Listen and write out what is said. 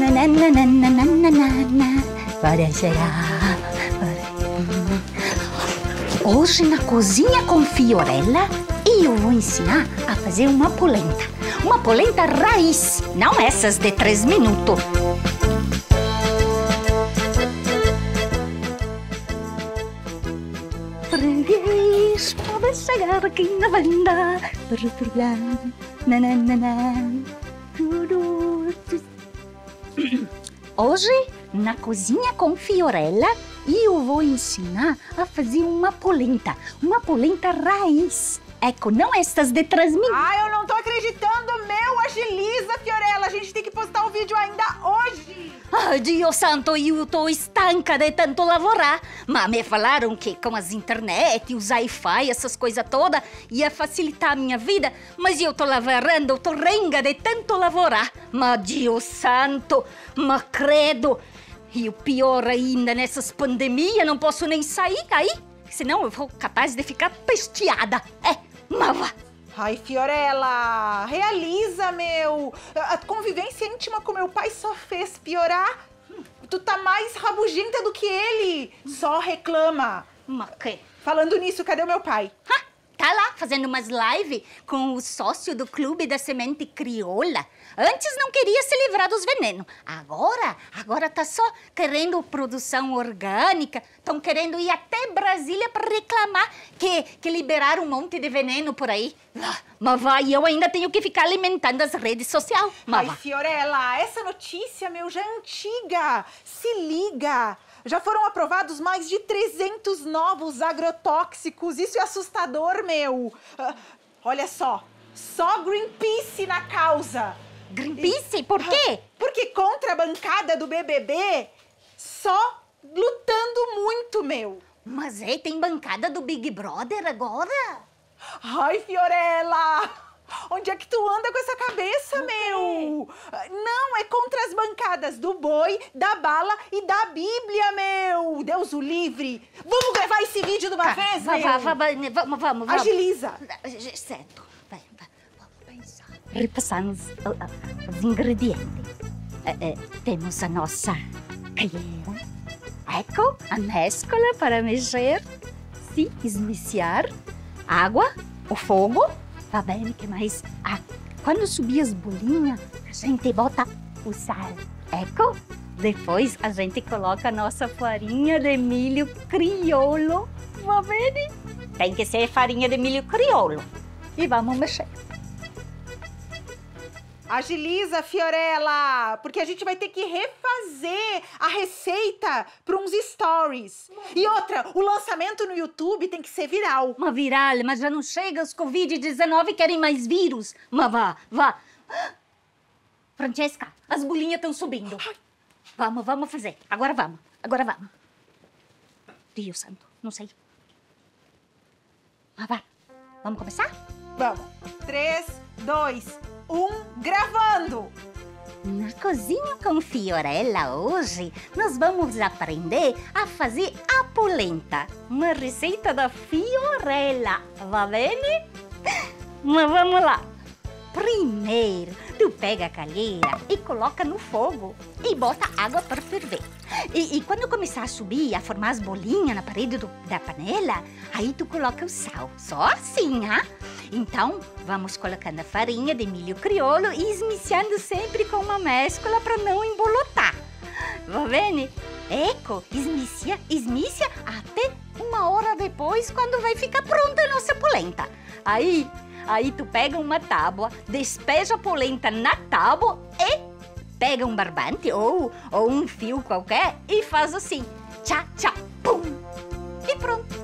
Para chegar. Hoje na cozinha com Fiorella eu vou ensinar a fazer uma polenta. Uma polenta raiz, não essas de 3 minutos. Freguês, pode chegar aqui na banda. Hoje, na cozinha com Fiorella, eu vou ensinar a fazer uma polenta raiz. Ecco, não estas de 3 minutos. Ah, eu não tô acreditando, meu! Agiliza, Fiorella! A gente tem que postar o vídeo ainda hoje! Ai, Dio santo, eu tô estanca de tanto laborar. Mas me falaram que com as internet, os Wi-Fi, essas coisas todas, ia facilitar a minha vida. Mas eu tô lavorando, tô renga de tanto laborar. Mas Dio santo, mas credo. E o pior ainda, nessas pandemias, não posso nem sair aí. Senão eu vou capaz de ficar pesteada. Mas vá. Ai, Fiorella, realiza, meu! A convivência íntima com meu pai só fez piorar. Tu tá mais rabugenta do que ele. Só reclama. Mas que? Falando nisso, cadê o meu pai? Tá lá, fazendo umas lives com o sócio do Clube da Semente Crioula. Antes não queria se livrar dos venenos. Agora tá só querendo produção orgânica. Estão querendo ir até Brasília para reclamar que liberaram um monte de veneno por aí. Mas vai, eu ainda tenho que ficar alimentando as redes sociais. Ai, Fiorella, essa notícia, meu, já é antiga. Se liga. Já foram aprovados mais de 300 novos agrotóxicos. Isso é assustador, meu. Olha só Greenpeace na causa. Greenpeace? Por quê? Porque contra a bancada do BBB, só lutando muito, meu. Mas tem bancada do Big Brother agora? Ai, Fiorella! Onde é que tu anda com essa cabeça, meu? Não, é contra as bancadas do Boi, da Bala e da Bíblia, meu! Deus o livre! Vamos gravar esse vídeo de uma vez, meu? Vamos. Agiliza! Certo. Vai. Vamos pensar. Repassamos os ingredientes. Temos a nossa calheira. Ecco, a mescla para mexer. Sim, esmiciar. Água, o fogo. Tá bem, que mais? Quando subir as bolinhas, a gente bota o sal. Ecco. Depois a gente coloca a nossa farinha de milho crioulo. Vai bem? Tem que ser farinha de milho crioulo. E vamos mexer. Agiliza, Fiorella, porque a gente vai ter que refazer a receita para uns stories. E outra, o lançamento no YouTube tem que ser viral. Mas viral, mas já não chega os Covid-19 querem mais vírus. Mas vá. Francesca, as bolinhas estão subindo. Vamos fazer. Agora vamos. Deus santo, não sei. Mas vá. Vamos começar? Vamos. 3, 2, 1, gravando! Na cozinha com Fiorella hoje, nós vamos aprender a fazer a polenta. Uma receita da Fiorella, va bene? Mas vamos lá. Primeiro, tu pega a calheira e coloca no fogo e bota água para ferver. E quando começar a subir, a formar as bolinhas na parede da panela, aí tu coloca o sal. Só assim, Então, vamos colocando a farinha de milho crioulo e esmiciando sempre com uma mescla para não embolotar. Va bene? Ecco, esmicia até 1 hora depois, quando vai ficar pronta a nossa polenta. Aí tu pega uma tábua, despeja a polenta na tábua e pega um barbante ou um fio qualquer e faz assim, tchá, tchá, pum. E pronto.